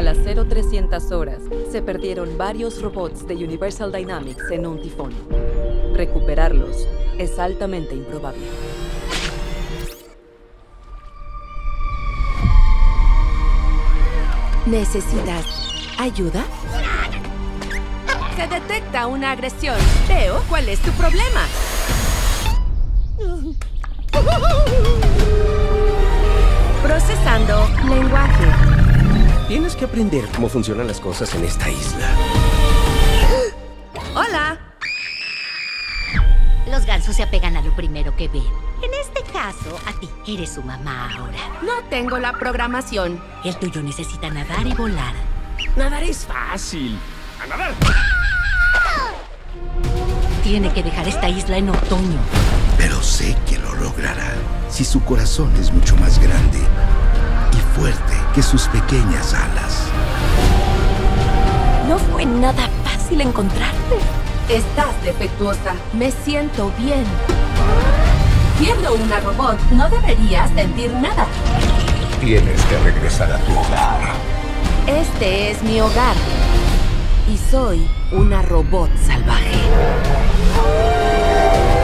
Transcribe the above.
A las 0300 horas, se perdieron varios robots de Universal Dynamics en un tifón. Recuperarlos es altamente improbable. ¿Necesitas ayuda? Se detecta una agresión. Veo, ¿cuál es tu problema? Procesando lenguaje. Tienes que aprender cómo funcionan las cosas en esta isla. ¡Hola! Los gansos se apegan a lo primero que ven. En este caso, a ti. Eres su mamá ahora. No tengo la programación. El tuyo necesita nadar y volar. Nadar es fácil. ¡A nadar! Tiene que dejar esta isla en otoño. Pero sé que lo logrará si su corazón es mucho más grande y fuerte que sus pequeñas alas. No fue nada fácil encontrarte. Estás defectuosa. Me siento bien. Siendo una robot, no deberías sentir nada. Tienes que regresar a tu hogar. Este es mi hogar. Y soy una robot salvaje.